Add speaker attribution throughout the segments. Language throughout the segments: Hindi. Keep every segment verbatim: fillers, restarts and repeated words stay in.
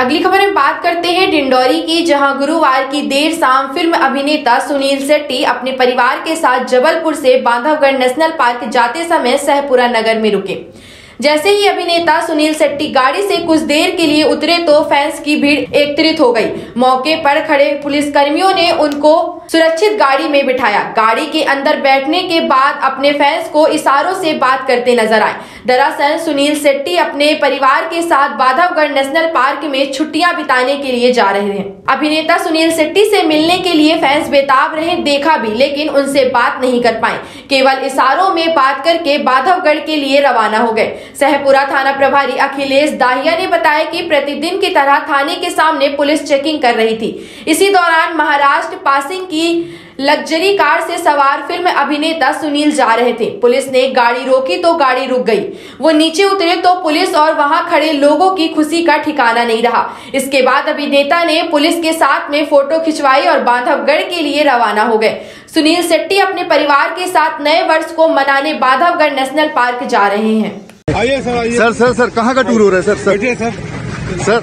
Speaker 1: अगली खबर में बात करते हैं डिंडौरी की, जहां गुरुवार की देर शाम फिल्म अभिनेता सुनील शेट्टी अपने परिवार के साथ जबलपुर से बांधवगढ़ नेशनल पार्क जाते समय सहपुरा नगर में रुके। जैसे ही अभिनेता सुनील शेट्टी गाड़ी से कुछ देर के लिए उतरे तो फैंस की भीड़ एकत्रित हो गई। मौके पर खड़े पुलिस कर्मियों ने उनको सुरक्षित गाड़ी में बिठाया। गाड़ी के अंदर बैठने के बाद अपने फैंस को इशारों से बात करते नजर आए। दरअसल सुनील शेट्टी अपने परिवार के साथ बांधवगढ़ नेशनल पार्क में छुट्टियां बिताने के लिए जा रहे हैं। अभिनेता सुनील शेट्टी से मिलने के लिए फैंस बेताब रहे, देखा भी, लेकिन उनसे बात नहीं कर पाए। केवल इशारों में बात करके बांधवगढ़ के लिए रवाना हो गए। सहपुरा थाना प्रभारी अखिलेश दाहिया ने बताया कि प्रतिदिन की तरह थाने के सामने पुलिस चेकिंग कर रही थी। इसी दौरान महाराष्ट्र पासिंग की लग्जरी कार से सवार फिल्म अभिनेता सुनील जा रहे थे। पुलिस ने गाड़ी रोकी तो गाड़ी रुक गई। वो नीचे उतरे तो पुलिस और वहां खड़े लोगों की खुशी का ठिकाना नहीं रहा। इसके बाद अभिनेता ने पुलिस के साथ में फोटो खिंचवाई और बांधवगढ़ के लिए रवाना हो गए। सुनील शेट्टी अपने परिवार के साथ नए वर्ष को मनाने बांधवगढ़ नेशनल पार्क जा रहे हैं।
Speaker 2: आइए सर, आइए
Speaker 3: सर सर सर कहाँ का टूर हो रहा है sir? Sir
Speaker 2: sir
Speaker 3: sir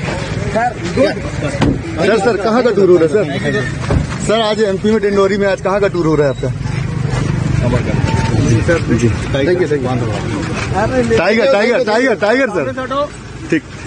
Speaker 3: sir sir कहाँ का टूर हो रहा है सर? सर आज एमपी में डिंडौरी में आज कहाँ का टूर हो रहा है आपका? जी sir, thank you thank you. Tiger tiger tiger tiger sir, ठीक।